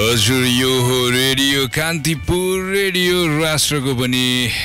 हजुर यो हो रेडियो कान्तिपुर रेडियो राष्ट्रको पनि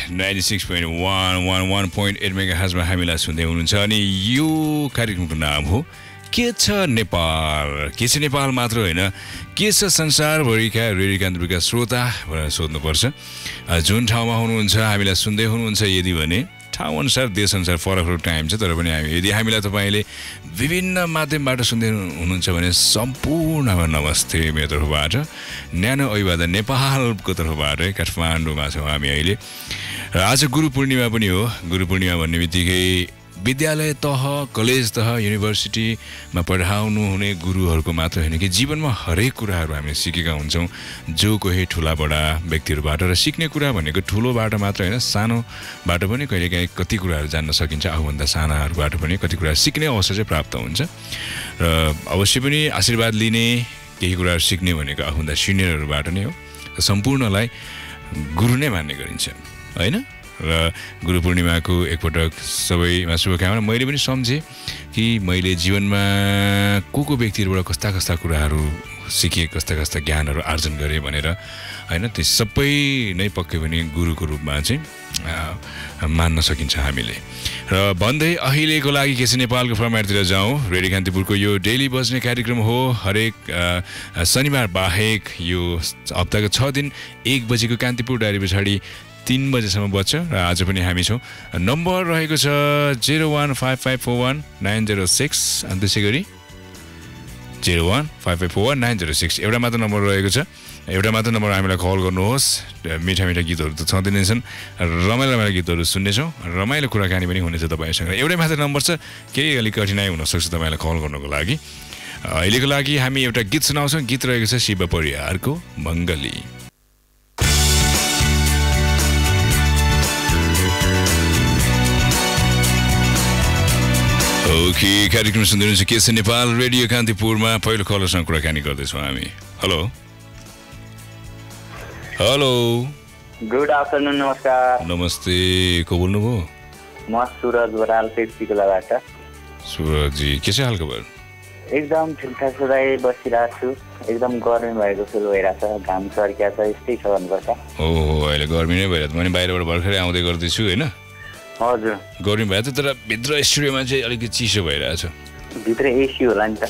96.1 मेगाहर्जमा हामीलाई सुन्दै हुनुहुन्छ अनि यो कार्यक्रमको नाम हो के छ नेपाल। के छ नेपाल मात्र होइन, के छ संसारभरिका रेडियो कान्तिपुरका श्रोता भनेर सोध्नुपर्छ। जुन ठाउँमा हुनुहुन्छ हामीलाई सुन्दै हुनुहुन्छ यदि भने ठाउँ अनुसार देश अनुसार फरक फरक टाइम छ, तर पनि यदि हामीलाई तपाईँले विभिन्न माध्यमबाट सुन्दै हुनुहुन्छ भने सम्पूर्णमा नमस्ते मेरो तर्फबाट। न्यानो अभिवादन नेपालको तर्फबाट काठमाडौँमा छौँ हामी अहिले र आज गुरु पूर्णिमा पनि हो। गुरु पूर्णिमा भन्ने बित्तिकै विद्यालय तह, कलेज तह, युनिभर्सिटीमा पढाउनु हुने गुरुहरूको मात्र होइन कि जीवनमा हरेक कुराहरू हामीले सिकेका हुन्छौँ जो कोही ठुला बडा व्यक्तिहरूबाट। र सिक्ने कुरा भनेको ठुलोबाट मात्र होइन, सानोबाट पनि कहिलेकाहीँ कति कुराहरू जान्न सकिन्छ। आफूभन्दा सानाहरूबाट पनि कति कुरा सिक्ने अवसर चाहिँ प्राप्त हुन्छ र अवश्य पनि आशीर्वाद लिने, केही कुराहरू सिक्ने भनेको आफूभन्दा सिनियरहरूबाट नै हो। सम्पूर्णलाई गुरु नै मान्ने गरिन्छ होइन। र गुरु पूर्णिमाको एकपटक सबैमा शुभकामना। मैले पनि सम्झेँ कि मैले जीवनमा को व्यक्तिहरूबाट कस्ता कस्ता कुराहरू सिकेँ, कस्ता कस्ता ज्ञानहरू आर्जन गरेँ भनेर होइन। त्यो सबै नै पक्कै पनि गुरुको रूपमा चाहिँ मान्न सकिन्छ हामीले। र भन्दै अहिलेको लागि के छ नेपालको फर्मेटतिर जाउँ। रेडियो कान्तिपुरको यो डेली बज्ने कार्यक्रम हो। हरेक शनिबार बाहेक यो हप्ताको 6 दिन 1 बजेको कान्तिपुर डायरी पछाडि 3 बजेसम्म बज्छ र आज पनि हामी छौँ। नम्बर रहेको छ 0155419006 अनि त्यसै गरी 0155419006 एउटा मात्र नम्बर रहेको छ। एउटा मात्र नम्बर हामीलाई कल गर्नुहोस्। मिठा मिठा गीतहरू त छँदै नै छन्, रमाइलो गीतहरू सुन्नेछौँ, रमाइलो कुराकानी पनि हुनेछ तपाईँसँग। एउटै मात्र नम्बर छ, केही अलिक कठिनाइ हुनसक्छ तपाईँलाई कल गर्नको लागि। अहिलेको लागि हामी एउटा गीत सुनाउँछौँ। गीत रहेको छ शिव परियारको मङ्गली। ओके, कार्यक्रम सुन्दै हुनुहुन्छ के छ नेपाल रेडियो कान्तिपुरमा। पहिलो कलरसँग कुराकानी गर्दैछौँ हामी। हेलो हेलो, गुड आफ्टरनुन, नमस्कार। नमस्ते, को बोल्नुभयो? म सुरज बराल पेप्सीकोलाबाट। सुरज जी, के छ हालखबर? एकदम ठिकठाक सधैँ बसिरहेको छु। एकदम गर्मी भएको फिल भइरहेछ, घाम सर्किया छ, यस्तै छ भन्नुपर्छ। ओहो, अहिले गर्मी नै भइरहेको। मैले बाहिरबाट भर्खरै आउँदै गर्दैछु होइन। हजुर, गर्मी भएको थियो, तर भित्र स्टुडियोमा चाहिँ अलिकति चिसो भइरहेछ। भित्र एसी होला नि त।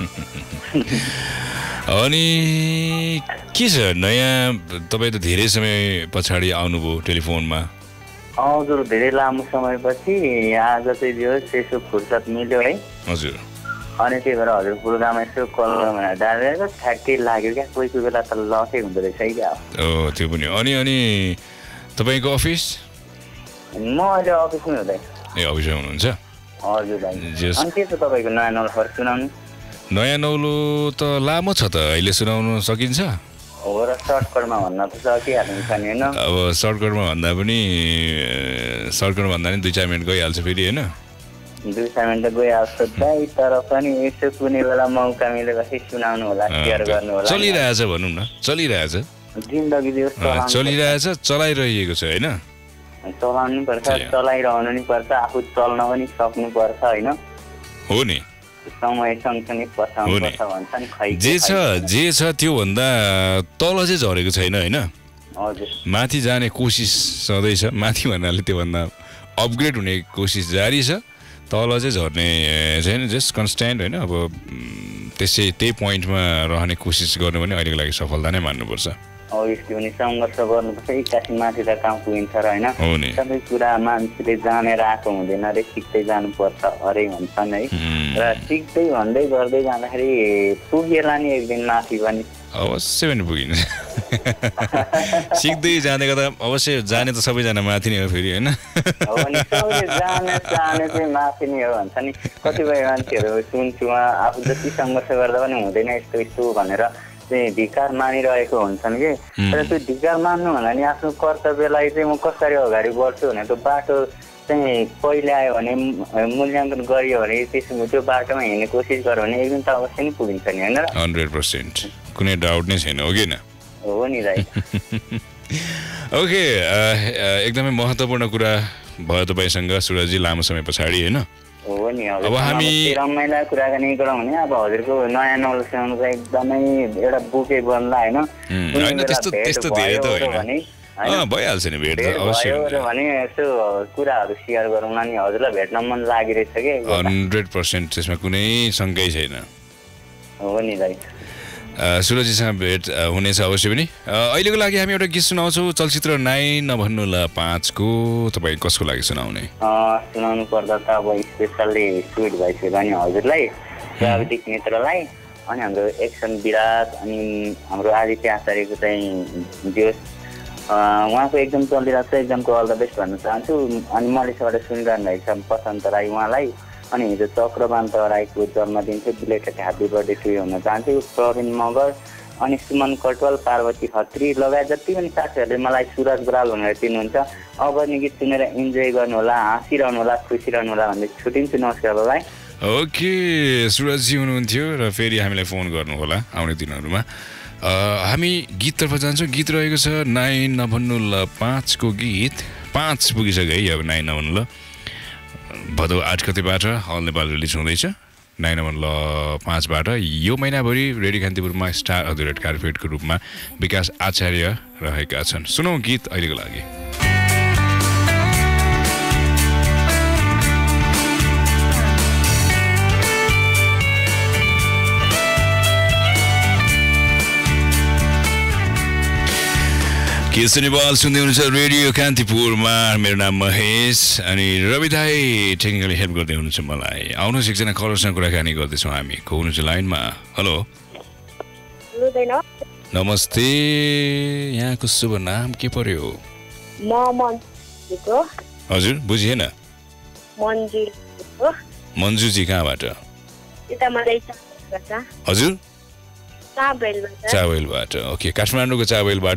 अनि के छ नयाँ? तपाईँ त धेरै समय पछाडि आउनुभयो टेलिफोनमा। हजुर, धेरै लामो समयपछि आज चाहिँ जो यसो फुर्सद मिल्यो है। हजुर, अनि त्यही भएर हजुर प्रोग्राम यसो कल भनेर डालेर ठ्याक्कै लाग्यो क्या। कोही कोही बेला त लकै हुँदो रहेछ है क्या। ओ त्यो पनि। अनि तपाईँको अफिस? म अहिले अफिसमै हुँदै। ए, अफिसमा हुनुहुन्छ? हजुर भाइ। अनि के छ तपाईँको नयाँ नौलो सुनाउनु? नयाँ नौलो त लामो छ त, अहिले सुनाउनु सकिन्छ? हो र, सर्टकटमा भन्न त सकिहाल्नु छ नि होइन। अब सर्टकटमा भन्दा पनि 2-4 मिनट गइहाल्छ फेरि होइन। 2-4 मिनट गइहाल्छ दाइ, तर पनि यसो कुनै बेला मौका मिलेपछि सुनाउनु होला, सेयर गर्नु होला। चलिरहेछ भनौँ न, चलिरहेछ, जिन्दगी चलिरहेछ, चलाइरहेको छ होइन। चलाउनु पर्छ, चलाइरहनु नि पर्छ, आफू चल्न पनि सक्नु पर्छ होइन। हो नि, समय सँगसँगै पछाउनु पर्छ भन्छ नि। खै जे छ त्यो भन्दा तल चाहिँ झरेको छैन होइन। हजुर, माथि जाने कोसिस सधैँ छ। माथि भन्नाले त्योभन्दा अपग्रेड हुने कोसिस जारी छ। तल चाहिँ झर्ने छैन, जस्ट कन्स्ट्यान्ट होइन। अब त्यही पोइन्टमा रहने कोसिस गर्नु पनि अहिलेको लागि सफलता नै मान्नुपर्छ। अभियसली हुने सङ्घर्ष गर्नुपर्छ। एक्कासी माथि त कहाँ पुगिन्छ र होइन। सबै कुरा मान्छेले जानेर आएको हुँदैन अरे, सिक्दै जानुपर्छ अरे भन्छन् है। र सिक्दै भन्दै गर्दै जाँदाखेरि पुगेला नि एक दिन माथि पनि। अवश्य पनि पुगिन्छ। सिक्दै जाँदै गर्दा अवश्य जाने त सबैजना माथि नै हो फेरि होइन। हो नि, जाने चाहिँ माथि नै हो भन्छ नि। कतिपय मान्छेहरू सुन्छु आफू जति सङ्घर्ष गर्दा पनि हुँदैन यस्तो यस्तो भनेर चाहिँ धिक्कार मानिरहेको हुन्छन् कि। तर त्यो धिक्कार मान्नु भन्दा नि आफ्नो कर्तव्यलाई चाहिँ म कसरी अगाडि बढ्छु भने त्यो बाटो चाहिँ पहिले आयो भने मूल्याङ्कन गरियो भने त्यो बाटोमा हिँड्ने कोसिस गर्यो भने एक दिन त अवश्य नै पुगिन्छ नि होइन। 100% कुनै डाउट नै छैन, हो कि न? हो नि दाइ। ओके, एकदमै महत्त्वपूर्ण कुरा भयो तपाईँसँग सुरजजी, लामो समय पछाडि होइन। हो नि हजुर। अब हामी रमाइलो कुराकानी गरौँ भने अब हजुरको नयाँ नवल सुनाउनु चाहिँ एकदमै एउटा बुके बन्ला होइन। होइन त्यस्तो धेरै त होइन भइहाल्छ नि भेट त अवश्य भने यसो कुराहरू सेयर गरौँला नि हजुरलाई भेट्न मन लागिरहेछ कि 100% त्यसमा कुनै शङ्कै छैन। हो नि दाइ सुरजीसँग भेट हुनेछ अवश्य पनि। अहिलेको लागि हामी एउटा गीत सुनाउँछौँ चलचित्र नाइ नभन्नु ल 5 को तपाईँ कसको लागि सुनाउने? सुनाउनु पर्दा त अब स्पेसल्ली स्विट भइसक्यो नि हजुरलाई, प्राविधिक मित्रलाई, अनि हाम्रो एक्सन विराट, अनि हाम्रो आदित्य आचार्यको चाहिँ जोस उहाँको एकदम चलिरहेको छ, एकदमको अल द बेस्ट भन्न चाहन्छु। अनि मलेसियाबाट सुनिरहनु भएको छ प्रशान्त राई उहाँलाई, अनि हिजो चक्रवान्त राईको जन्मदिन थियो, belated happy birthday to you भन्न चाहन्छु। प्रवीण मगर, अनि सुमन कटवाल, पार्वती खत्री लगायत जति पनि साथीहरूले मलाई सुरज बराल भनेर चिन्नुहुन्छ। अब नि गीत सुनेर इन्जोय गर्नुहोला, हाँसिरहनु होला, खुसी रहनु होला भन्दै छुट्टिन्छु। नमस्कार बाबाई। ओके सुरजजी हुनुहुन्थ्यो र फेरि हामीलाई फोन गर्नुहोला आउने दिनहरूमा। हामी गीततर्फ जान्छौँ। गीत रहेको छ नाइ नभन्नु ल 5 को गीत। 5 पुगिसक्यो है अब नाइ नभन्नु ल। भदौ 8 गतेबाट अल नेपाल रिलिज हुँदैछ नाइ नभन्नु ल 5 बाट। यो महिनाभरि रेडियो कान्तिपुरमा स्टार अफ द रेड कार्पेटको रूपमा विकास आचार्य रहेका छन्। सुनौ गीत अहिलेको लागि। केसी नेपाल सुन्दै हुनुहुन्छ रेडियो कान्तिपुरमा। मेरो नाम महेश अनि रवि दाई टेक्निकली हेल्प गर्दै हुनुहुन्छ मलाई। आउनुहोस् एकजना कलरसँग कुराकानी गर्दैछौँ हामी। को हुनुहुन्छ लाइनमा? हेलो नमस्ते, यहाँको शुभ नाम के पर्यो? हजुर बुझिएन। मन्जुजी कहाँबाट? हजुर चाबेलबाट। ओके काठमाडौँको चाबेलबाट।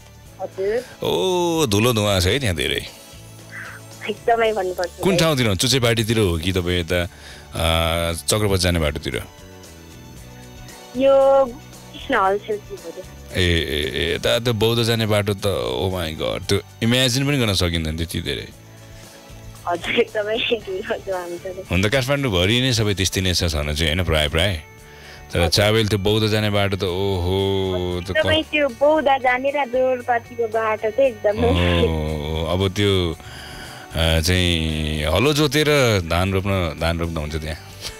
ओ धुलो धुवा छ है त्यहाँ धेरै। कुन ठाउँतिर हो? चुचेपाटीतिर हो कि तपाईँ यता चक्रपथ जाने बाटोतिर? ए यता त्यो बौद्ध जाने बाटो त ओ माई गड, त्यो इमेजिन पनि गर्न सकिँदैन त्यति धेरै। हुन त काठमाडौँभरि नै सबै त्यस्तै नै छ छन चाहिँ होइन, प्राय प्राय। तर चाबेल त्यो बौद्ध जाने बाटो त ओहो त्यो बौद्ध जाने र जोरपातीको बाटो चाहिँ एकदमै अब त्यो चाहिँ हलो जोतेर धान रोप्न हुन्छ त्यहाँ।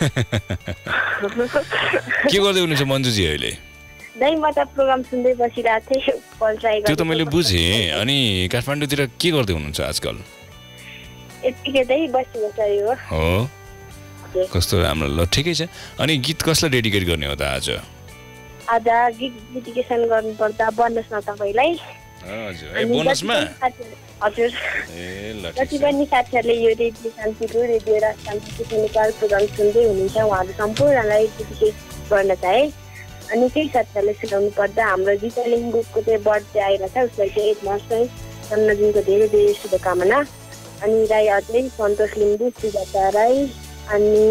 के गर्दै हुनुहुन्छ मन्जुजी अहिले? दाइ म त प्रोग्राम सुन्दै बसिरहेको थिएँ। त्यो त मैले बुझेँ। अनि काठमाडौँतिर के गर्दै हुनुहुन्छ आजकल? यतिकै दाइ बसिबसायो हो। कस्तो राम्रो, ल ठिकै छ। अनि गीत कसलाई डेडिकेट गर्ने हो त आज? आज गीत डेडिकेसन गर्नुपर्दा बोनस न तपाईँलाई। हजुर ए बोनसमा? हजुर ए ल जति पनि साथीहरूले यो radio Shantipur radio Rajshanti Nepal program सुन्दै हुनुहुन्छ उहाँहरू सम्पूर्णलाई डेडिकेट गर्न चाहे। अनि केही साथीहरूले सुनाउनु पर्दा हाम्रो गीता लिम्बूको चाहिँ बर्थडे आइरहेछ, उसलाई चाहिँ 8 मार्च चाहिँ जन्मदिनको धेरै धेरै शुभकामना। अनि राई अझै सन्तोष लिम्बू, सुजाता राई, अनि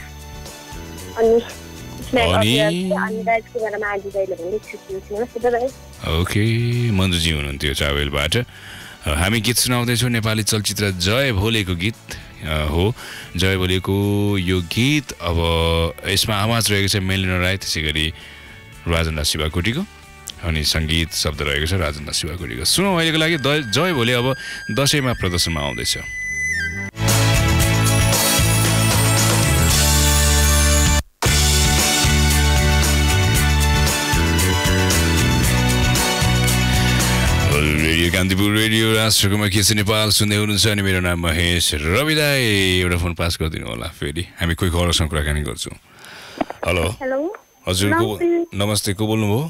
ओके मन्जुजी हुनुहुन्थ्यो चाबेलबाट। हामी गीत सुनाउँदैछौँ नेपाली चलचित्र जय भोलेको गीत हो। जय भोलेको यो गीत अब यसमा आवाज रहेको छ मेलिना राई, त्यसै गरी राजन दास शिवाकोटीको, अनि सङ्गीत शब्द रहेको छ राजन दास शिवाकोटीको। सुनौ अहिलेको लागि जय भोले अब दसैँमा प्रदर्शनमा आउँदैछ। कान्तिपुर रेडियो राष्ट्रकोमा केसी नेपाल सुन्दै हुनुहुन्छ। अनि मेरो नाम महेश। रवि दाई एउटा फोन पास गरिदिनु होला, फेरि हामी कोही कलरसँग कुराकानी गर्छौँ। हेलो हजुर नमस्ते, को बोल्नुभयो?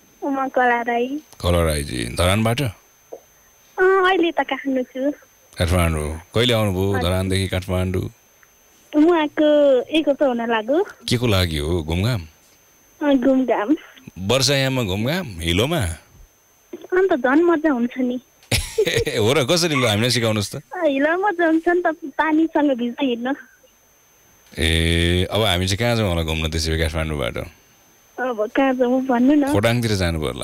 कला राईजी धरानबाट? अहिले त काठमाडौँ छु। काठमाडौँ कहिले आउनुभयो धरानदेखि काठमाडौँ? उहाँको एक हप्ता हुन लाग्यो। के को लागि हो? घुमघाम? वर्षायाममा घुमघाम हिलोमा? अन्त झन् मजा हुन्छ नि। हो र कसरी? ल हामीलाई सिकाउनुहोस् त। हिलो मजा हुन्छ नि त, पानीसँग भिज्दै हिँड्न। ए अब हामी चाहिँ कहाँ जाउँ होला घुम्न त्यसै काठमाडौँबाट? अब कहाँ जाउँ भन्नु न। खोटाङतिर जानु पर्ला।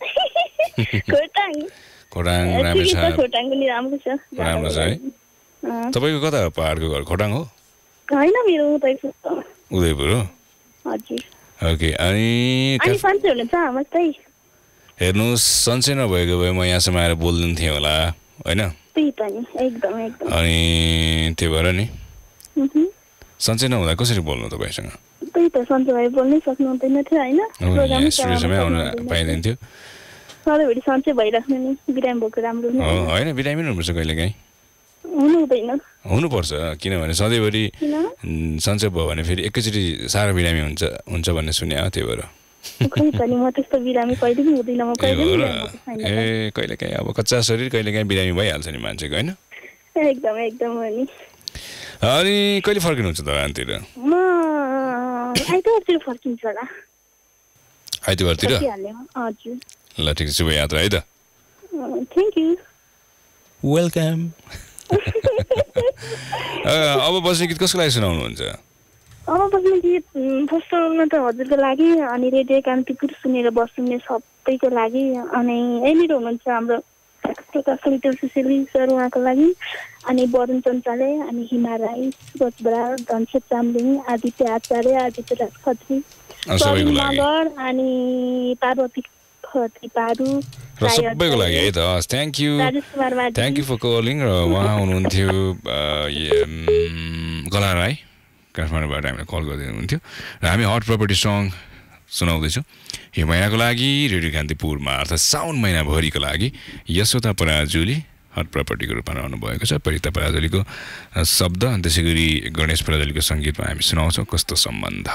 खोटाङ राम्रो छ है। तपाईँको कता हो? पहाडको घर खोटाङ हो? होइन मेरो उदयपुर उदयपुर हो हजुर ओके अनि सन्चै हुनुहुन्छ मस्तै हेर्नुहोस् सन्चै नभएको भए म यहाँसम्म आएर बोल्दैन थिएँ होला होइन त्यही त नि एकदम अनि त्यो भएर नि सन्चै नहुँदा कसरी बोल्नु तपाईँसँग त्यही त सन्चै भए बोल्नै सक्नु हुँदैन थियो होइन स्टुडियोसम्मै आउन पाइँदैन थियो सधैँभरि सन्चै भइराख्नु नि बिरामी भएको राम्रो होइन बिरामी हुनुपर्छ कहिलेकाहीँ हुनु हुँदैन हुनुपर्छ किनभने सधैँभरि सन्चै भयो भने फेरि एकैचोटि साह्रो बिरामी हुन्छ भन्ने सुने हो त्यही भएर ए कहिलेकाहीँ अब कच्चा शरीर कहिलेकाहीँ बिरामी भइहाल्छ नि मान्छेको होइन एकदम एकदम हो नि अनि कहिले फर्किनुहुन्छ धरानतिर म आइतबारतिर फर्किन्छु होला आइतबारतिर हजुर ल ठिक छ शुभयात्रा है त थ्याङ्क यू वेलकम अब बस्ने गीत कसको लागि सुनाउनुहुन्छ अब बस्ने गीत फर्स्टमा त हजुरको लागि अनि रेडियो कान्तिपुर सुनेर बस्ने सबैको लागि अनि यहीँनिर हुनुहुन्छ हाम्रो प्रकाश लिटल सुशीली सर उहाँको लागि अनि वरुण चञ्चाले अनि हिमा राई सुरज बराल धनसेप चामलिङ आदित्य आचार्य आदित्य राज खत्री मगर अनि पार्वती खत्री पारू सबैको लागि है त थ्याङ्क यू फर कलिङ र उहाँ हुनुहुन्थ्यो गला राई काठमाडौँबाट हामीलाई कल गर्दै हुनुहुन्थ्यो र हामी हट प्रपर्टी सङ सुनाउँदैछौँ यो महिनाको लागि रेडियो कान्तिपुरमा अर्थात् साउन महिनाभरिको लागि यशोदा पराजुली हट प्रपर्टीको रूपमा रहनु भएको छ परिता पराजुलीको शब्द त्यसै गरी गणेश पराजुलीको सङ्गीतमा हामी सुनाउँछौँ कस्तो सम्बन्ध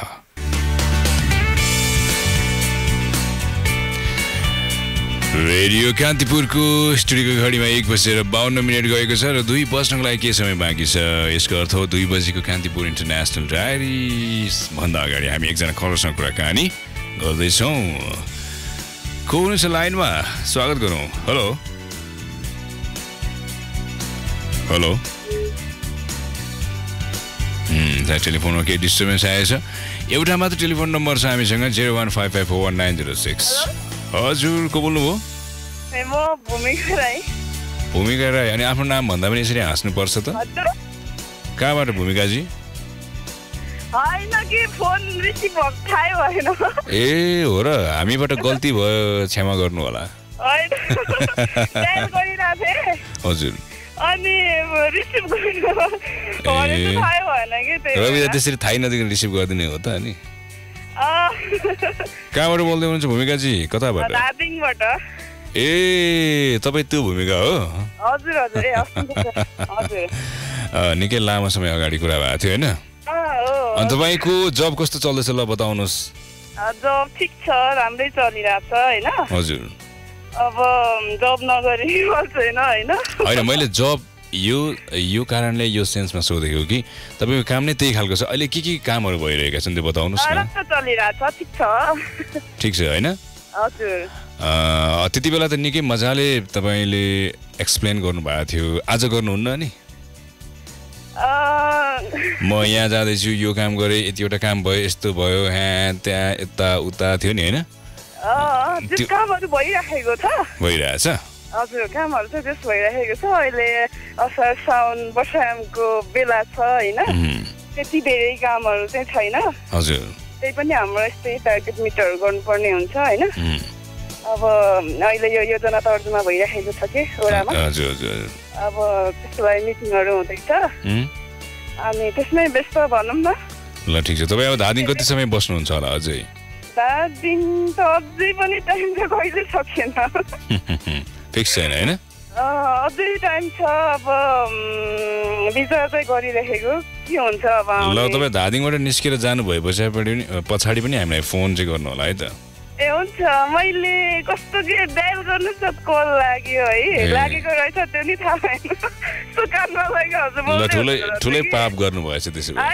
रेडियो कान्तिपुरको स्टुडियोको घडीमा 1:52 गएको छ र 2 बज्नको लागि के समय बाँकी छ यसको अर्थ हो 2 बजेको कान्तिपुर इन्टरनेसनल डायरी भन्दा अगाडि हामी एकजना कलरसँग कुराकानी गर्दैछौँ को हुनुहुन्छ लाइनमा स्वागत गरौँ हेलो हेलो टेलिफोनमा केही डिस्टर्बेन्स आएछ एउटा मात्र टेलिफोन नम्बर छ हामीसँग 015541906 हजुर को बोल्नुभयो म भूमिका राई भूमिका राई अनि आफ्नो नाम भन्दा पनि यसरी हाँस्नुपर्छ त कहाँबाट भूमिकाजी होइन कि फोन रिसिभ थाहै भएन ए हो र हामीबाट गल्ती भयो क्षमा गर्नु होला हजुर अनि रिसिभ गर्नु थाहै भएन कि रवि त्यसरी थाहै नदिकन रिसिभ गरिदिने हो त अनि कहाँबाट बोल्दै हुनुहुन्छ भूमिकाजी कताबाट दार्जिलिङबाट ए तपाईँ त्यो भूमिका हो हजुर हजुर निकै लामो समय अगाडि कुरा भएको थियो होइन अनि तपाईँको जब कस्तो चल्दैछ ल बताउनुहोस् जब ठिक छ राम्रै चलिरहेछ होइन हजुर अब जब नगरी छैन होइन मैले जब यो कारणले यो सेन्समा सोधेको कि तपाईँको काम नै त्यही खालको छ अहिले के कामहरू भइरहेका छन् त्यो बताउनुहोस् न ठिक छ होइन हजुर त्यति बेला त निकै मजाले तपाईँले एक्सप्लेन गर्नुभएको थियो आज गर्नुहुन्न नि म यहाँ जाँदैछु यो काम गरेँ यतिवटा काम भयो यस्तो भयो यहाँ त्यहाँ यता उता थियो नि होइन भइरहेछ हजुर कामहरू चाहिँ त्यस भइरहेको छ अहिले असार साउन वर्षायामको बेला छ होइन त्यति धेरै कामहरू चाहिँ छैन हजुर त्यही पनि हाम्रो यस्तै टार्गेट मिटहरू गर्नुपर्ने हुन्छ होइन अब अहिले यो योजना तर्जुमा भइरहेको छ कि ओडामा अब त्यसको लागि मिटिङहरू हुँदैछ अनि त्यसमै व्यस्त भनौँ न ल ठिक छ तपाईँ अब धादिङ कति समय बस्नुहुन्छ होला अझै धादिङ त अझै पनि टाइम त कहिले सकिएन फिक्स छैन होइन अझै टाइम छ अब विचार चाहिँ गरिरहेको के हुन्छ अब ल तपाईँ धादिङबाट निस्केर जानु भए पछाडि पनि हामीलाई फोन चाहिँ गर्नु होला है त ए हुन्छ मैले कस्तो के डायल गर्नु छ कल लाग्यो है लागेको रहेछ त्यो नि थाहा भएन सुकानमा लाग्यो ठुलै पाप गर्नु भएछ त्यसो भए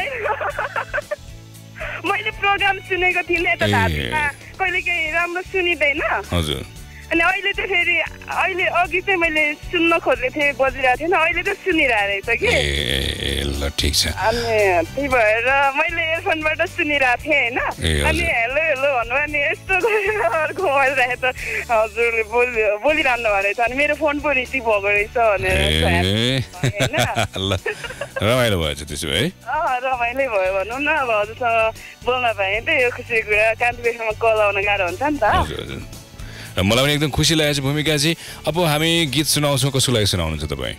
मैले प्रोग्राम सुनेको थिइनँ यता धादिङमा कहिले काहीँ राम्रो सुनिँदैन हजुर अनि अहिले त फेरि अहिले अघि चाहिँ मैले सुन्न खोजेको थिएँ बजिरहेको थिएन अहिले त सुनिरहेको रहेछ कि ए ल ठिक छ अनि त्यही भएर मैले एयरफोनबाट सुनिरहेको थिएँ होइन अनि हेलो हेलो भन्नु अनि यस्तो अर्को मोबाइल राखेँ त हजुरले बोलिरहनु भएको रहेछ अनि मेरो फोन पो रिसिभ भएको रहेछ भनेर ल रमाइलो भएछ त्यसो है रमाइलै भयो भनौँ न अब हजुरसँग बोल्न पाएँ त यो खुसी कुरा कान्तिपुरमा कल आउन गाह्रो हुन्छ नि त र मलाई पनि एकदम खुसी लागेको छ भूमिकाजी अब हामी गीत सुनाउँछौँ कसको लागि सुनाउनुहुन्छ तपाईँ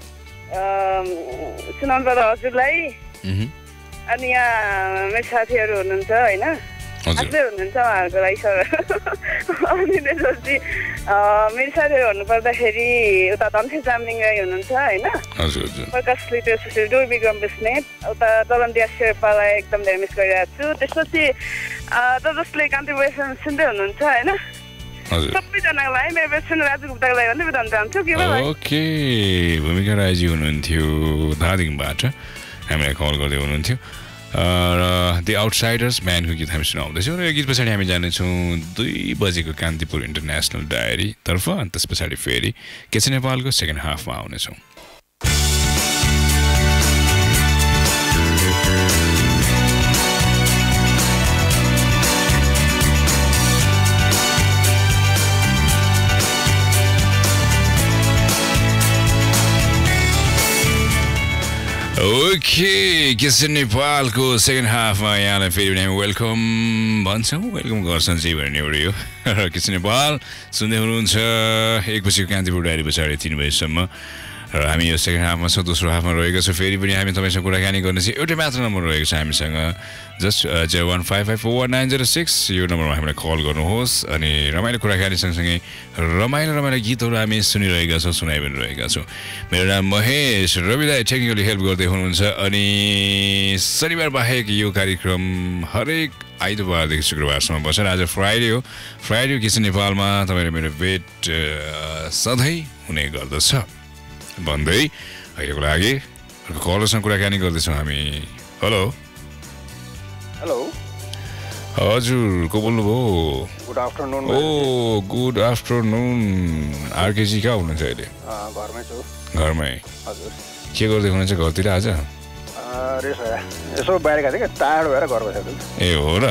सुनाउनु पर्दा हजुरलाई अनि यहाँ मेरो साथीहरू हुनुहुन्छ होइन आफै हुनुहुन्छ उहाँहरूको लागि सर अनि त्यसपछि मेरो साथीहरू भन्नुपर्दाखेरि उता धन्थे जामलिङ राई हुनुहुन्छ होइन प्रकाश लिटो सुशील डोर्बी बस्नेत उता चलन्दिया शेर्पालाई एकदम धेरै मिस गरिरहेको छु त्यसपछि जसले कान्तिपुर एफएम सुन्दै हुनुहुन्छ होइन सबैजनाको लागि मेरो बेस्ट फ्रेन्ड राजु गुप्ताको लागि भन्दै बिताउन चाहन्छु के भयो ओके भूमिका राईजी हुनुहुन्थ्यो धादिङबाट हामीलाई कल गर्दै हुनुहुन्थ्यो र दि आउटसाइडर्स म्यानको गीत हामी सुनाउँदैछौँ र यो गीत पछाडि हामी जानेछौँ 2 बजेको कान्तिपुर इन्टरनेसनल डायरी तर्फ अनि त्यस पछाडि फेरि के छ नेपालको सेकेन्ड हाफमा आउनेछौँ ओके किस नेपालको सेकेन्ड हाफमा यहाँलाई फेरि पनि हामी वेलकम भन्छौँ वेलकम गर्छौँ चाहिँ भन्ने एउटा यो र किस नेपाल सुन्दै हुनुहुन्छ 1 बजीको कान्तिपुर डायरी पछाडि 3 बजीसम्म र हामी यो सेकेन्ड हाफमा छ दोस्रो हाफमा रहेको छ फेरि पनि हामी तपाईँसँग कुराकानी गर्ने चाहिँ एउटै मात्र नम्बर रहेको छ हामीसँग जस्ट 015541906 यो नम्बरमा हामीलाई कल गर्नुहोस् अनि रमाइलो कुराकानी सँगसँगै रमाइलो गीतहरू हामी सुनिरहेका छौँ सुनाइ पनि रहेका छौँ मेरो नाम महेश रविदाई टेक्निकली हेल्प गर्दै हुनुहुन्छ अनि शनिबार बाहेक यो कार्यक्रम हरेक आइतबारदेखि शुक्रबारसम्म बस्छ आज फ्राइडे हो किस नेपालमा तपाईँले मेरो भेट सधैँ हुने गर्दछ भन्दै अहिलेको लागि कलरसँग कुराकानी गर्दैछौँ हामी हेलो हजुर को बोल्नुभयो good afternoon good afternoon RKG कहाँ हुनुहुन्छ अहिले घरमै छु घरमै हजुर के गर्दै हुनुहुन्छ घरतिर आज यसो बाहिर गएको थिएँ टाढो भएर घर बसेको ए हो र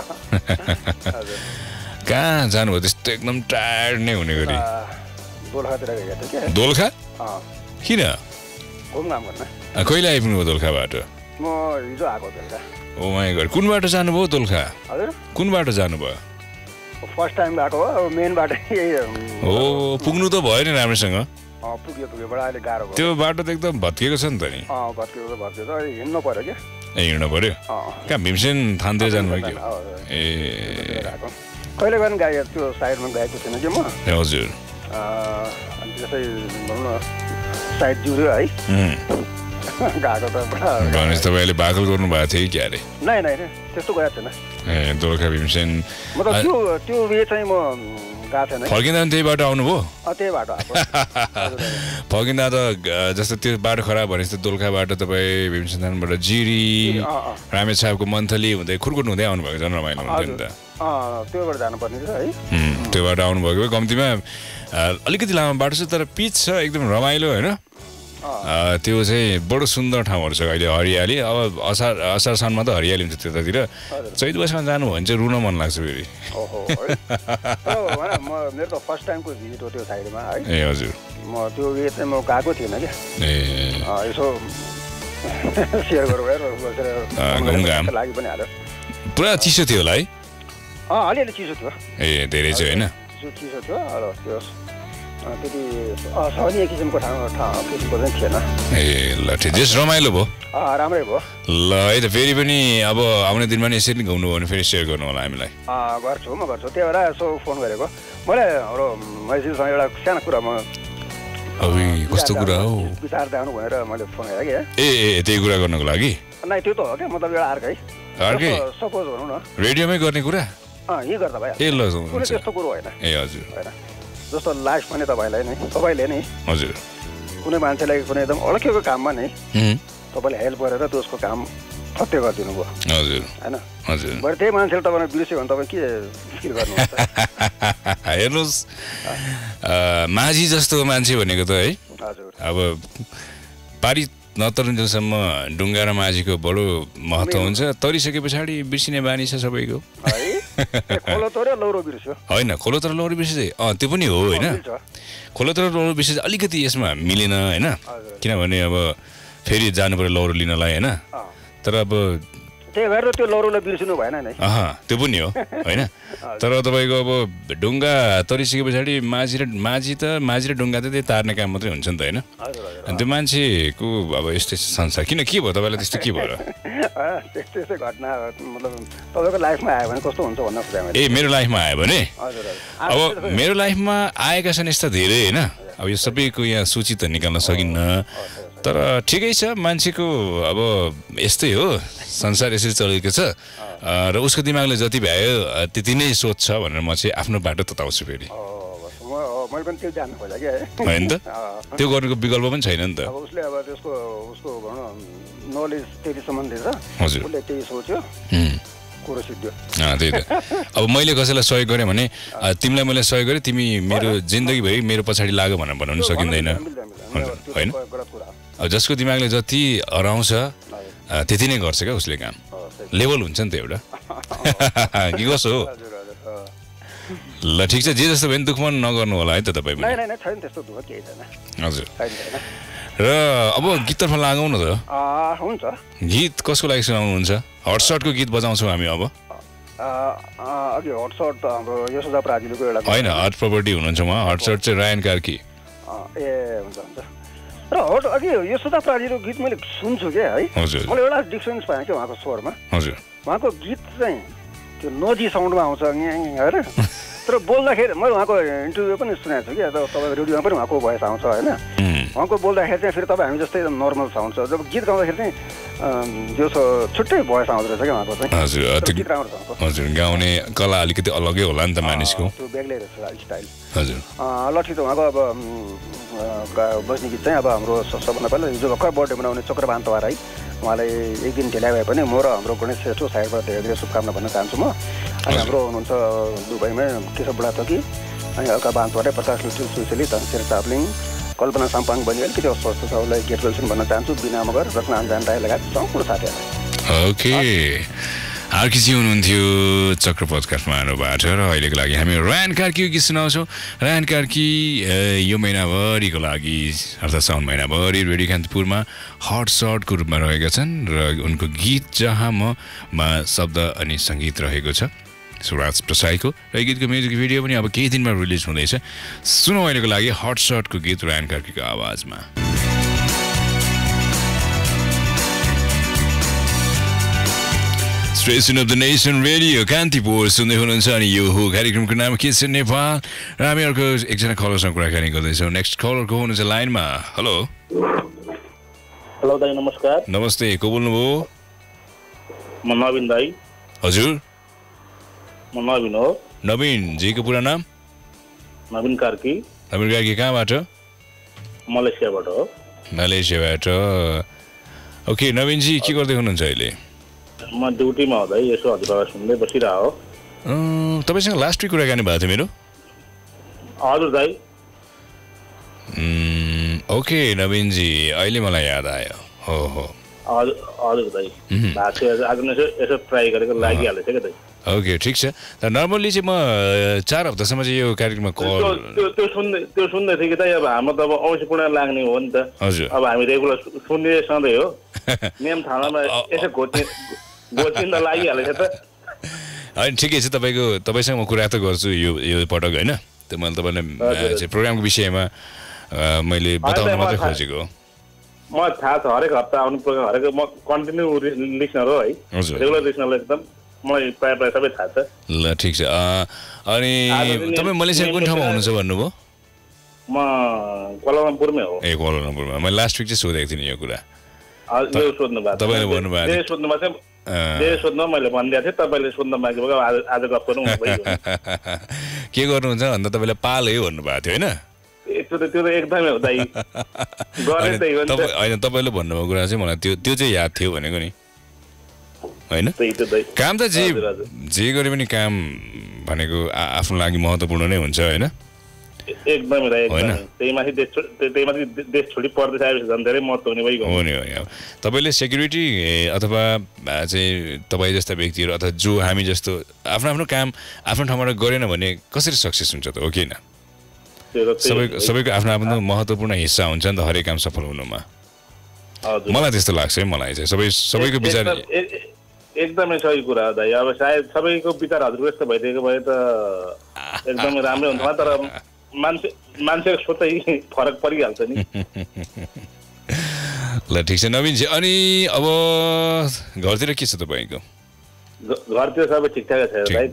कहाँ जानुभयो त्यस्तो एकदम टायर्ड नै हुने गरी दोलखातिर गएको थिएँ क्या दोलखा किन घुमघाम गर्न कहिले आइपुग्नुभयो दोलखाबाट म हिजो आएको बेलुका ओ माई गॉड कुन बाटो जानुभयो दोलखा हजुर कुन बाटो जानुभयो फर्स्ट टाइम गएको हो मेन बाटो हो पुग्नु त भयो नि राम्रोसँग पुग्यो बडा अहिले गाह्रो भयो त्यो बाटो त एकदम भत्किएको छ नि त नि भत्किएको हिँड्नु पर्यो क्या हिँड्नु पर्यो कहाँ भीमसेन थानतिर जानुभयो कि ए कहिले पनि गाई त्यो साइडमा गएको थिएन कि म हजुर अनि त्यसै भनौँ न साइड जुर्यो है गएको त भनेपछि तपाईँले भाकल गर्नुभएको थियो कि क्या अरे नै त्यस्तो गएको थिएन ए दोलखा भीमसेन मतलब त्यो वे चाहिँ म गएको थिएन फर्किँदा पनि त्यही बाटो आउनुभयो त्यही बाटो आएको फर्किँदा त जस्तो त्यो बाटो खराब भनेपछि त दोलखाबाट तपाईँ भीमसेनबाट जिरी रामेछापको मन्थली हुँदै खुर्कुट हुँदै आउनुभएको झन् रमाइलो हुन्थ्यो नि त त्योबाट जानुपर्ने छ है त्यो बाटो आउनुभएको कम्तीमा अलिकति लामो बाटो छ तर पिच छ एकदम रमाइलो होइन त्यो चाहिँ बडो सुन्दर ठाउँहरू छ अहिले हरियाली अब असार साउनमा त हरियाली हुन्छ त्यतातिर चैत वैशाखमा जानु भने चाहिँ रुन मन लाग्छ फेरि मेरो त फर्स्ट टाइमको भिजिट हो त्यो साइडमा है ए हजुर म त्यो उयो चाहिँ म गएको थिइनँ क्या यसो सेयर गरेर लागि पनि हाल्यो पुरा चिसो थियो होला है अलिअलि चिसो थियो ए धेरै चाहिँ होइन चिसो थियो त्यो त्यति सहनीय किसिमको किसिमको चाहिँ थिएन ए ल ठिक जस रमाइलो भयो राम्रै भयो ल है त फेरि पनि अब आउने दिनमा नि यसरी गाउनु भने फेरि सेयर गर्नु होला हामीलाई गर्छु त्यही भएर यसो फोन गरेको मैले हाम्रो मैसिलसँग एउटा सानो कुरा म कस्तो कुरा हो विचार जानु भनेर मैले फोन गरेँ कि ए त्यही कुरा गर्नुको लागि नै त्यो त हो क्या मतलब एउटा अर्कै सपोज भनौँ न रेडियोमै गर्ने कुरा यही गर्दा भयो ए ल कुनै त्यस्तो कुरो होइन ए हजुर होइन जस्तो लाइफ पनि तपाईँले नै हजुर कुनै मान्छेलाई कुनै एकदम अड्केको काममा नै तपाईँले हेल्प गरेर त्यसको काम फत्ते गरिदिनु भयो हजुर हैन हजुर बरु त्यही मान्छेले तपाईँलाई बिर्स्यो भने तपाईँ के फिल गर्नुहुन्छ हेर्नुहोस् माझी जस्तो मान्छे भनेको त है हजुर अब पारी नतरुन्जेलसम्म ढुङ्गा र माझीको बडो महत्त्व हुन्छ तरिसके पछाडि बिर्सिने बानी छ सबैको खोलो तोर्यो लौरो बिर्स्यो होइन खोलो तर लौरो बिर्से त्यो पनि हो होइन खोलो तर लौरो बिर्से अलिकति यसमा मिलेन होइन किनभने अब फेरि जानु पर्यो लौरो लिनलाई होइन तर अब त्यही भएर त्यो लौरोलाई बिर्सिनु भएन नि त्यो पनि हो होइन तर तपाईँको अब ढुङ्गा तरिसके पछाडि माझी र ढुङ्गा त त्यही तार्ने काम मात्रै हुन्छ नि त होइन अनि त्यो मान्छेको अब यस्तै संसार किन के भयो तपाईँलाई त्यस्तो के भयो त्यस्तै घटना मतलब तपाईँको लाइफमा आयो भने कस्तो हुन्छ भन्न खोजेँ ए मेरो लाइफमा आयो भने अब मेरो लाइफमा आएका छन् यस्ता धेरै होइन अब यो सबैको यहाँ सूची त निकाल्न सकिन्न तर ठिकै छ मान्छेको अब यस्तै हो संसार यसरी चलेको छ र उसको दिमागले जति भ्यायो त्यति नै सोच्छ भनेर म चाहिँ आफ्नो बाटो तताउँछु फेरि होइन त त्यो गर्नुको विकल्प पनि छैन नि त उसले अब उसको भनौँ नलेज त्यति सम्बन्धी छ हजुर उसले त्यही सोच्यो कुरो सिद्धियो त्यही त अब मैले कसैलाई सहयोग गरेँ भने तिमीलाई मैले सहयोग गरेँ तिमी मेरो जिन्दगीभरि मेरो पछाडि लाग्यो भनेर बनाउनु सकिँदैन होइन अब जसको दिमागले जति हराउँछ त्यति नै गर्छ क्या उसले काम लेभल हुन्छ नि त एउटा के कसो हो ल ठिक छ जे जस्तो भयो नि दुःखमा नगर्नु होला है त तपाईँ पनि हजुर र अब गीततर्फ लागौँ न त हुन्छ गीत कसको लागि सुनाउनुहुन्छ हटसटको गीत बजाउँछौँ हामी अब अघि हटसट हाम्रो यशोदा प्राजुलीको एउटा होइन हट प्रपर्टी हुनुहुन्छ उहाँ हटसट चाहिँ रायन कार्की ए हुन्छ हुन्छ र अघि यशोदा प्राजुलीको गीत मैले सुन्छु क्या है हजुर मैले एउटा डिफ्रेन्स पाएँ क्या उहाँको स्वरमा हजुर उहाँको गीत चाहिँ त्यो नजी साउन्डमा आउँछ होइन तर बोल्दाखेरि मैले उहाँको इन्टरभ्यू पनि सुनेको छु कि तपाईँको रेडियोमा पनि उहाँको भोइस आउँछ होइन उहाँको बोल्दाखेरि चाहिँ फेरि तपाईँ हामी जस्तै नर्मल साउन्ड छ जब गीत गाउँदाखेरि चाहिँ जो छुट्टै भोइस आउँदो रहेछ क्या उहाँको चाहिँ हजुर गीत राम्रो छ हजुर गाउने कला अलिकति अलग्गै होला नि त मानिसको त्यो बेग्लै रहेछ स्टाइल हजुर ल ठिक छ उहाँको अब बस्ने गीत चाहिँ अब हाम्रो सबभन्दा पहिला हिजो भर्खर बर्थडे मनाउने चक्रभान्तवार है उहाँलाई एक दिन ढिलाइ भए पनि म र हाम्रो गणेश श्रेष्ठको साइडबाट धेरै धेरै शुभकामना भन्न चाहन्छु म अनि हाम्रो हुनुहुन्छ दुबईमै केशव बुढाथोकी अनि हल्का बान्तवारै प्रकाश लुटुल सुसेली धनशेर चाप्लिङ कल्पना साम्पाङ बनी अलिकति अस्वस्थ छ उसलाई गेट वेलसन भन्न चाहन्छु बिना मगर रत्न अन्जान राई लगायत सम्पूर्ण साथीहरूलाई ओके आर्किजी हुनुहुन्थ्यो चक्रपथ काठमाडौँबाट र अहिलेको लागि हामी रायन कार्कीको गीत सुनाउँछौँ रायन कार्की यो महिनाभरिको लागि अर्थात् साउन महिनाभरि रेडियो कान्तिपुरमा हटसटको रूपमा रहेका छन् र उनको गीत जहाँ ममा शब्द अनि सङ्गीत रहेको छ सुराज प्रसाईको र गीतको म्युजिक भिडियो पनि अब केही दिनमा रिलिज हुँदैछ सुनौ अहिलेको लागि हटसटको गीत रायन कार्कीको आवाजमा station of the nation radio Kantipur सुन्दै हुनुहुन्छ अनि यो हो कार्यक्रमको नाम के छ नेपाल र हामी अर्को एकजना कलरसँग कुराकानी गर्दैछौँ नेक्स्ट कलर को हुनुहुन्छ लाइनमा हेलो हेलो दाइ नमस्कार नमस्ते को बोल्नुभयो म नवीन दाइ हजुर म नवीन हो नवीन जीको पुरा नाम नवीन कार्की कहाँबाट मलेसियाबाट हो मलेसियाबाट ओके नवीनजी के गर्दै हुनुहुन्छ अहिले म ड्युटीमा हुँदै यसो हजुरलाई सुन्दै बसिरहेको हो तपाईँसँग लास्ट विक कुराकानी भएको थियो मेरो हजुर दाइ ओके नवीनजी अहिले मलाई याद आयो हो हजुर दाइ भएको थियो आज यसो ट्राई गरेको लागिहालेछ क्या दाइ ओके ठिक छ त नर्मल्ली चाहिँ म 4 हप्तासम्म चाहिँ यो कार्यक्रममा कल त्यो सुन्दै थिएँ कि दाइ अब हाम्रो त अब औँसीपूर्ण लाग्ने हो नि त हजुर अब हामी रेगुलर सुन्ने सधैँ हो नेम थानामा यसो गोचिन त लागिहालेछ त होइन ठिकै छ तपाईँसँग म कुरा त गर्छु यो पटक होइन त्यो मैले तपाईँलाई प्रोग्रामको विषयमा मैले बताउन मात्रै खोजेको हो म थाहा छ हरेक हप्ता आउने प्रोग्राम हरेक म कन्टिन्यू लिसनर हो है रेगुलर लिसनरलाई एकदम मलाई प्रायः सबै थाहा छ ल ठिक छ अनि तपाईँ मलेसिया कुन ठाउँमा हुनुहुन्छ भन्नुभयो म क्वालालम्पुरमै हो ए क्वालालम्पुरमा मैले लास्ट विक चाहिँ सोधेको थिएँ नि यो कुरा यो सोध्नु भएको तपाईँले भन्नुभएको मैले भनिदिएको थिएँ तपाईँले सोध्नु बाँकी भयो आज गफ गरौँ के गर्नुहुन्छ भन्दा तपाईँले पालै भन्नुभएको थियो होइन त्यो त एकदमै हो दाइ होइन तपाईँले भन्नुभएको कुरा चाहिँ मलाई त्यो चाहिँ याद थियो भनेको नि हैन काम त जे गरे पनि काम भनेको आफ्नो लागि महत्त्वपूर्ण नै हुन्छ हैन एकदमै त्यही माथि देश छोडी परदेश आएपछि झन् धेरै महत्त्व हुने भइगयो हो नि तपाईले सेक्युरिटी अथवा चाहिँ तपाई जस्ता व्यक्तिहरु अथवा जो हामी जस्तो आफ्नो आफ्नो काम आफ्नो ठाउँबाट गरेन भने कसरी सक्सेस हुन्छ त हो किन सबैको आफ्नो आफ्नो महत्त्वपूर्ण हिस्सा हुन्छ नि त हरेक काम सफल हुनुमा मलाई त्यस्तो लाग्छ है मलाई चाहिँ सबैको विचार एकदमै सही कुरा दाइ अब सायद सबैको विचार हजुरको यस्तो भइदिएको भए त एकदमै राम्रै हुन्थ्यो तर मान्छेको सोचै फरक परिहाल्छ नि ल ठीक छ नवीन जी अनि अब घरतिर के छ तपाईको घरतिर सबै ठिकठाकै छ दाइ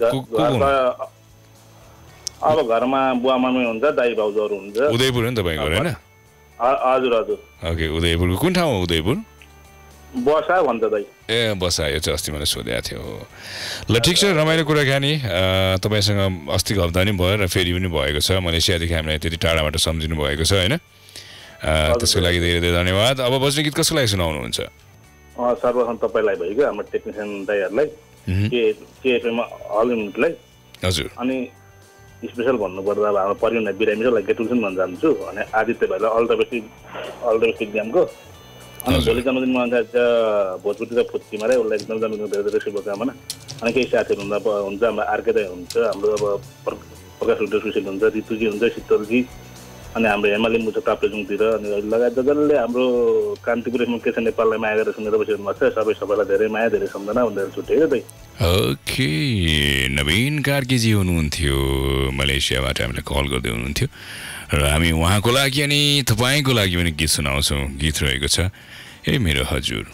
अब घरमा बुवा मम्मी हुन्छ दाइ भाउजूहरु हुन्छ उदयपुर हो नि तपाईको घर हैन हजुर हजुर ओके उदयपुरको कुन ठाउँ हो उदयपुर बसा भन्छ दाइ ए बसा यो चाहिँ अस्ति मैले सोधेको थियो ल ठिक छ रमाइलो कुराकानी तपाईसँग अस्तिको हप्ता नि भयो र फेरि पनि भएको छ मलेसियादेखि हामीलाई त्यति टाढाबाट सम्झिनु भएको छ हैन त्यसको लागि धेरै धेरै धन्यवाद अब बज्ने गीत कसको लागि सुनाउनुहुन्छ सर्वप्रथम तपाईलाई भइगयो हाम्रो टेक्निसियन दाइहरुलाई केएफएम हल युनिटलाई हजुर अनि स्पेशल भन्नुपर्दा अब हाम्रो परिवार बिरामीलाई गेटुसन भन्न चाहन्छु अनि आदित्य भाइलाई अल द बेस्ट एक्जामको अनि भोलि जन्मदिनमा भोजपुरी र फुच्चीमा रे उसलाई एकदम जन्मदिनको धेरै धेरै शुभकामना अनि केही साथीहरू हुन्छ हाम्रो आर्के दाइ हुन्छ हाम्रो अब प्रकाश सुशील हुन्छ ऋतुजी हुन्छ शीतलजी अनि हाम्रो हेमालिम्बु छ ताप्लेजुङतिर अनि लगायत जसले हाम्रो कान्तिपुर के छ नेपाललाई माया गरेर सुनेर बसिरहनु भएको छ सबैलाई धेरै माया धेरै सम्झना भनेर छुट्यायो दाइ ओके नवीन कार्कीजी हुनुहुन्थ्यो मलेसियाबाट हामीलाई कल गर्दै हुनुहुन्थ्यो र हामी उहाँको लागि अनि तपाईको लागि पनि गीत सुनाउँछौँ गीत रहेको छ ए मेरो हजुर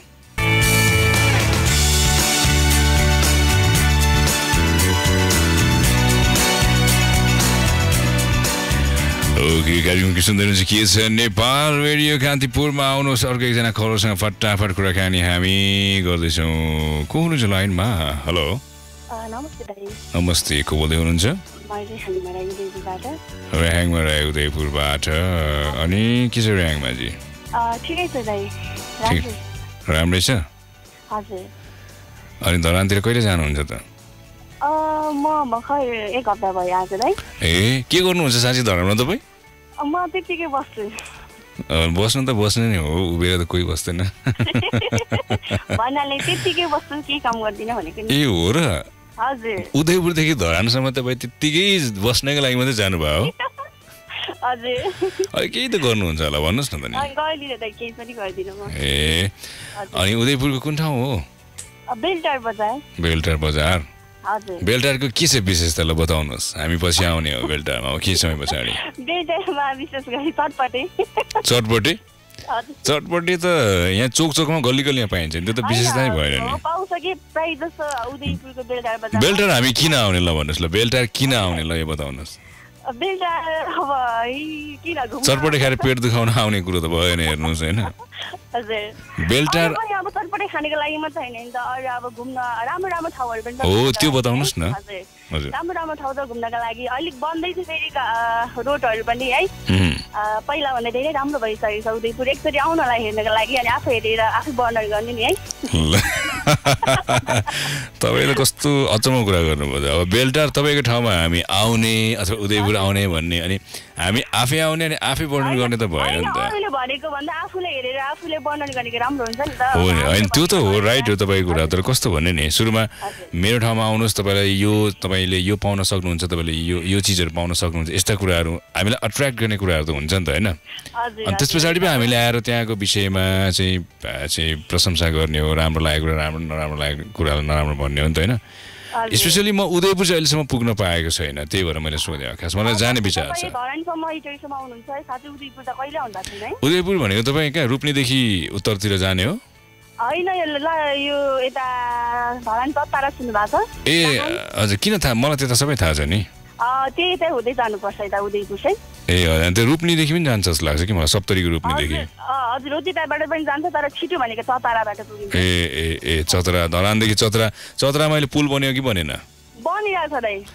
ओके कार्यक्रम के सुन्दै हुनुहुन्छ के छ नेपाल रेडियो कान्तिपुरमा आउनुहोस् अर्को एकजना खबरसँग फटाफट कुराकानी हामी गर्दैछौँ को हुनुहुन्छ लाइनमा हेलो नमस्ते को बोल्दै हुनुहुन्छ रेहाङमा रहेको उदयपुरबाट अनि के छ रेहाङमा जी राम्रै छ अनि धरानतिर कहिले जानुहुन्छ त म भर्खर एक हप्ता भयो आज दाइ ए के गर्नुहुन्छ साँच्चै धरानमा तपाईँ म त्यतिकै बस्छु बस्नु त बस्नु नै हो उभिएर त कोही बस्दैन भन्नाले त्यतिकै बस्छु केही काम गर्दिन भनेको नि ए हो र हजुर उदयपुरदेखि धरानसम्म तपाईँ त्यतिकै बस्नको लागि मात्रै जानुभयो हजुर केही त गर्नुहुन्छ होला भन्नुहोस् न त नि गर्दिन त केही पनि गर्दिन म ए अनि उदयपुरको कुन ठाउँ हो बेलटार बजार बेलटारको के छ विशेषता ल बताउनुहोस् हामी पछि आउने हो बेलटारमा के समय पछाडि बेलटारमा विशेष गरी चटपटे त यहाँ चोकमा गल्ली गल्लीमा पाइन्छ त्यो त विशेषता नै भएन नि बेलटार हामी किन आउने ल भन्नुहोस् ल बेलटार किन आउने ल यो बताउनुहोस् चटपटे खाएर पेट दुखाउन आउने कुरो त भएन हेर्नुहोस् होइन बेलटार हो त्यो बताउनुहोस् न राम्रो राम्रो ठाउँ त घुम्नका लागि अलिक बन्दै छ फेरि रोडहरू पनि है पहिला भन्दा धेरै राम्रो भइसकेको छ उदयपुर एकचोटि आउनलाई हेर्नको लागि अनि आफू हेरेर आफै वर्णन गर्ने नि है तपाईँले कस्तो अचम्म कुरा गर्नुभयो अब बेलटार तपाईँको ठाउँमा हामी आउने अथवा उदयपुर आउने भन्ने अनि हामी आफै आउने अनि आफै वर्णन गर्ने त भएन नि त भनेको भन्दा आफूले हेरेर आफूले वर्णन गरेको राम्रो हुन्छ नि त हो नि होइन त्यो त हो राइट हो तपाईँको कुरा तर कस्तो भन्ने नि सुरुमा मेरो ठाउँमा आउनुहोस् तपाईँले यो पाउन सक्नुहुन्छ तपाईँले यो चिजहरू पाउन सक्नुहुन्छ यस्ता कुराहरू हामीलाई अट्र्याक्ट गर्ने कुराहरू त हुन्छ नि त होइन अनि त्यस पछाडि पनि हामीले आएर त्यहाँको विषयमा चाहिँ प्रशंसा गर्ने हो राम्रो लागेको कुरा राम्रो नराम्रो लागेको कुरालाई नराम्रो भन्ने हो नि त होइन स्पेशली म उदयपुर चाहिँ अहिलेसम्म पुग्न पाएको छैन त्यही भएर मैले सोधेँ खास मलाई जाने विचार छ उदयपुर भनेको तपाईँ कहाँ रूपनीदेखि उत्तरतिर जाने हो ए हजुर किन थाहा मलाई त्यता सबै थाहा छ नि त्यही त हुँदै जानुपर्छ यता उदयपुर चाहिँ ए हजुर त्यो रूपनीदेखि पनि जान्छ जस्तो लाग्छ कि मलाई सप्तरीको रूपनीदेखि हजुर उतिबाट पनि जान्छ तर छिटो भनेको चतराबाट पुगिन्छ ए चतरा धरानदेखि चतरा मैले पुल बन्यो कि बनेन बनिरहेको छ दाइ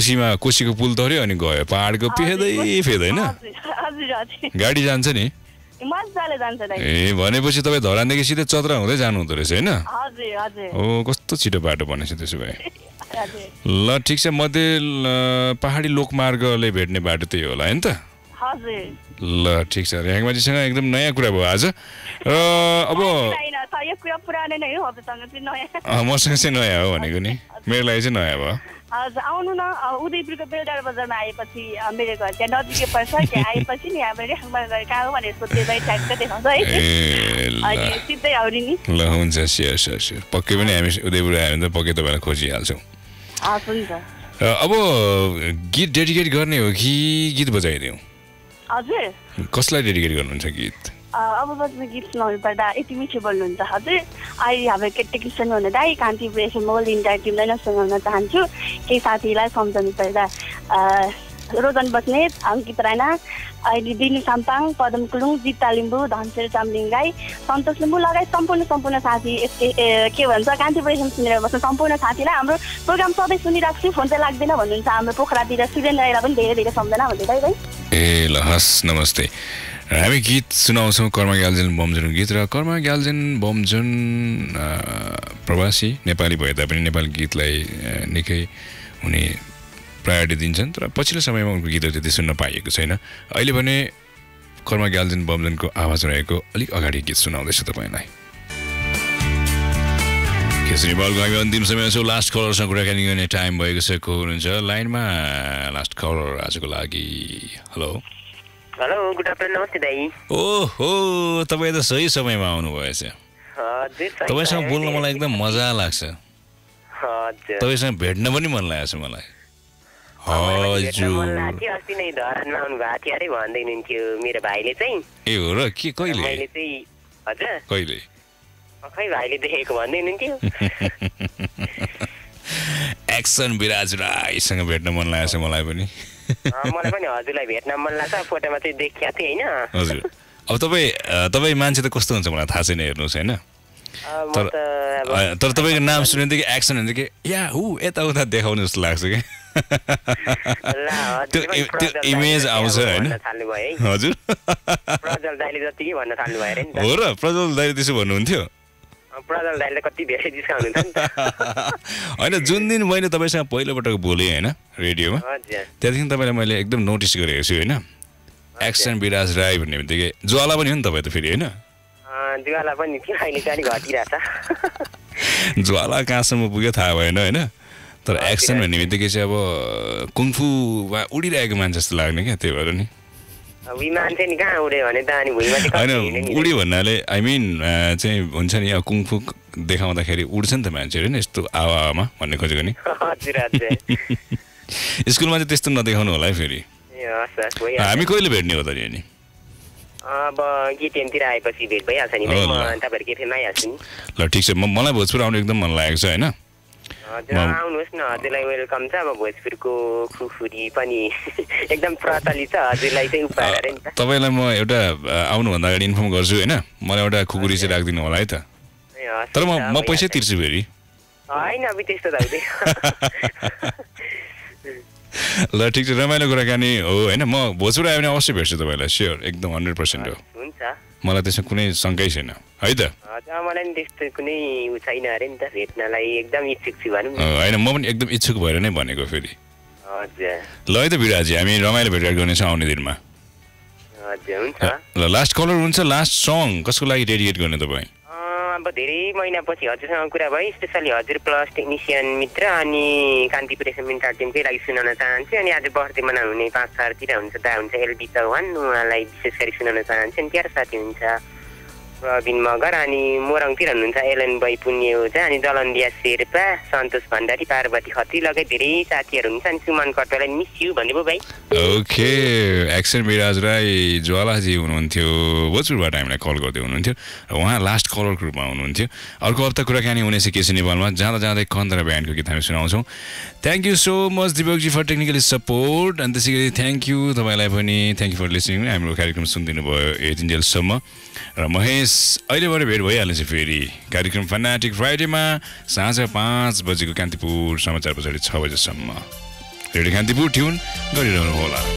कोसीको पुल तर्यो अनि गयो पहाडको फेदै होइन गाडी जान्छ नि मजाले जान्छ दाइ। ए भनेपछि तपाईँ धरानदेखि सिधै चतरा हुँदै जानु हुँदो रहेछ होइन? हजुर हजुर। ओ कस्तो छिटो बाटो बनेछ त्यसो भए। हजुर। ल ठिक छ, मध्य पहाडी लोकमार्गले भेट्ने बाटो त्यही होला होइन त? हजुर। ल ठिक छ, रेहाङमाझीसँग एकदम नयाँ कुरा भयो आज। र अब यो कुरा पुरानै नै हो, हजुरसँग चाहिँ नयाँ। मसँग चाहिँ नयाँ हो भनेको नि, मेरो लागि चाहिँ नयाँ भयो। हजुर आउनु न, उदयपुरको बेलडार बजारमा आएपछि मेरो घर त्यहाँ नजिकै पर्छ, त्यहाँ आएपछि नि हाम्रो रेहाङमा गएर कहाँ हो भनेर सोध्दै ठ्याक्क देखाउँछ है। अनि सिधै आउने नि। ल हुन्छ, स्योर स्योर स्योर, पक्कै पनि हामी उदयपुर आयो भने त पक्कै तपाईँलाई खोजिहाल्छौँ। हुन्छ। अब गीत डेडिकेट गर्ने हो कि गीत बजाइदिउँ? हजुर। कसलाई डेडिकेट गर्नुहुन्छ गीत? अब बज्ने गीत सुनाउनु पर्दा यति मिठो बोल्नुहुन्छ हजुर। अहिले हाम्रो टेक्निसियन हुनु दाइ कान्ति ब्रेसन मोल इन्टायर टिमलाई नसुनाउन चाहन्छु। केही साथीलाई सम्झाउनु पर्दा रोजन बस्नेत, अङ्कित राणा, अहिले दिनु साम्पाङ, पदम कुलुङ, जिता लिम्बू, धनशेर चामलिङ राई, सन्तोष लिम्बू लगायत सम्पूर्ण साथी के भन्छ कान्ति ब्रेसन सुनेर बस्ने सम्पूर्ण साथीलाई हाम्रो प्रोग्राम सधैँ सुनिरहेको छु, फोन चाहिँ लाग्दैन भन्नुहुन्छ। हाम्रो पोखरातिर सुरेन राईलाई पनि धेरै धेरै सम्झना भन्दै दाइ भाइ। ए ल हस्, नमस्ते। हामी गीत सुनाउँछौँ कर्मा ग्याल्जेन बमजुन गीत, र कर्मा ग्याल्जेन बमजुन प्रवासी नेपाली भए तापनि नेपाली गीतलाई निकै उनी प्रायोरिटी दिन्छन्, तर पछिल्लो समयमा उनको गीतहरू त्यति सुन्न पाइएको छैन। अहिले भने कर्मा ग्याल्जेन बमजुनको आवाज रहेको अलिक अगाडि गीत सुनाउँदैछु तपाईँलाई। केसरी बलको हामी अन्तिम समयमा छौँ, लास्ट कलरसँग कुराकानी गर्ने टाइम भएको छ। को हुनुहुन्छ लाइनमा? लास्ट कलर आजको लागि। हेलो हेलो, गुड आफ्टरनुन, नमस्ते दाइ। ओहो, तपाईँ त सही समयमा आउनुभएछ। तपाईँसँग बोल्न मलाई एकदम मजा लाग्छ। तपाईँसँग भेट्न पनि मन लागेको छ मलाई। हजुर अस्ति नै धरानमा आउनु भएको थियो अरे भन्दै हुनुहुन्थ्यो मेरो भाइले चाहिँ। ए हो र? के कहिले? मैले चाहिँ हजुर कहिले? खै भाइले देखेको भन्दै हुनुहुन्थ्यो। एक्सन विराज राईसँग भेट्न मन लागेको छ मलाई पनि। मलाई पनि हजुरलाई भेट्न मन लाग्छ, फोटोमा चाहिँ देखिएको थिएँ होइन। हजुर, अब तपाईँ मान्छे त कस्तो हुन्छ मलाई थाहा छैन, हेर्नुहोस् होइन, तर तपाईँको नाम सुनेदेखि एक्सन हुन्थ्यो कि या हु यताउता देखाउने जस्तो लाग्छ कि त्यो इमेज आउँछ होइन। हजुर प्रज्वल दाइले जति भन्न थाल्नु भयो अरे नि त। हो र? प्रज्वल दाइले त्यसो भन्नुहुन्थ्यो? प्रज्वल दाइले कति धेरै जिस्काउनुहुन्छ नि त। होइन, जुन दिन मैले तपाईँसँग पहिलोपटक बोलेँ होइन रेडियोमा, त्यहाँदेखि तपाईँलाई मैले एकदम नोटिस गरेको छु होइन। एक्सन विराज राई भन्ने बित्तिकै ज्वाला पनि हो नि तपाईँ त फेरि होइन? ज्वाला पनि थियो, अहिले चाहिँ अलिक घटिरहेछ। ज्वाला कहाँसम्म पुग्यो थाहा भएन होइन, तर एक्सन भन्ने बित्तिकै चाहिँ अब कुङफुमा उडिरहेको मान्छे जस्तो लाग्ने क्या, त्यही भएर नि। मान्छे नि कहाँ उड्यो भने त अनि भुइँमा होइन, उड्यो भन्नाले आई मिन चाहिँ हुन्छ नि अब कुङफु देखाउँदाखेरि उड्छ नि त मान्छेहरू होइन, यस्तो आवामा भन्ने खोजेको नि। स्कुलमा चाहिँ त्यस्तो नदेखाउनु होला है फेरि। हामी कहिले भेट्ने हो त नि? अब गेटिएमतिर आएपछि भेट भइहाल्छ नि, म तपाईँहरू केफेमा आइहाल्छु नि। ल ठिक छ, मलाई भोजपुर आउनु एकदम मन लागेको छ होइन। हजुर आउनुहोस् न, हजुरलाई वेलकम छ। अब भोजपुरको खुकुरी पनि एकदम प्रचलित छ, हजुरलाई चाहिँ उपहार अरे नि त। तपाईँलाई म एउटा आउनुभन्दा अगाडि इन्फर्म गर्छु होइन, मलाई एउटा खुकुरी चाहिँ राखिदिनु होला है त। तर म पैसा तिर्छु फेरि। होइन अब त्यस्तो त हुँदैन। ल ठिक छ, रमाइलो कुराकानी हो होइन। म भोजपुर आयो भने अवश्य भेट्छु तपाईँलाई, स्योर, एकदम 100% हो। हुन्छ, मलाई त्यसमा कुनै शङ्कै छैन है त। मलाई नि त्यस्तो कुनै उ छैन अरे नि त, भेट्नलाई एकदम इच्छुक छु भनौँ न। होइन, म पनि एकदम इच्छुक भएर नै भनेको फेरि। हजुर ल है त विराजी, हामी रमाइलो भेटघाट गर्नेछौँ आउने दिनमा। हजुर हुन्छ। ल लास्ट कलर हुन्छ, लास्ट सङ कसको लागि डेडिकेट गर्ने तपाईँ? अब धेरै महिनापछि हजुरसँग कुरा भयो, स्पेसली हजुर प्लस टेक्निसियन मित्र अनि कान्ति प्रेसन इन्टायर टिमकै लागि सुनाउन चाहन्छु। अनि आज बर्थडे मनाउने 5 तारिकतिर हुन्छ दा हुन्छ एलबी चौहान, उहाँलाई विशेष गरी सुनाउन चाहन्छु। अनि प्यारो साथी हुन्छ प्रवीण मगर, अनि मोरङतिर हुनुहुन्छ एलन बाई पुण्य ओझा, अनि जलन्दिया शेर्पा, सन्तोष भण्डारी, पार्वती खत्री लगायत धेरै साथीहरू हुन्छ। अनि सुमन कटवाललाई मिस यु भन्नुभयो भाइ। ओके, एक्सन विराज राई ज्वालाजी हुनुहुन्थ्यो, भोजपुरबाट हामीलाई कल गर्दै हुनुहुन्थ्यो, र उहाँ लास्ट कलर ग्रुपमा हुनुहुन्थ्यो। अर्को हप्ता कुराकानी हुनेछ केसी नेपालमा, जाँदा जाँदै कन्दरा ब्यान्डको गीत हामी सुनाउँछौँ। Thank you so much Dipakji for technically support. अनि त्यसै गरी थ्याङ्क यू तपाईँलाई पनि, थ्याङ्क यू फर लिसनिङ। हाम्रो कार्यक्रम सुनिदिनु भयो यतिन्जेलसम्म, र महेश अहिलेबाट भेट भइहाल्नेछ फेरि कार्यक्रम फनाटिक फ्राइडेमा साँझ 5 बजेको कान्तिपुर समाचार पछाडि 6 बजेसम्म। रेडियो कान्तिपुर ट्युन गरिरहनु होला।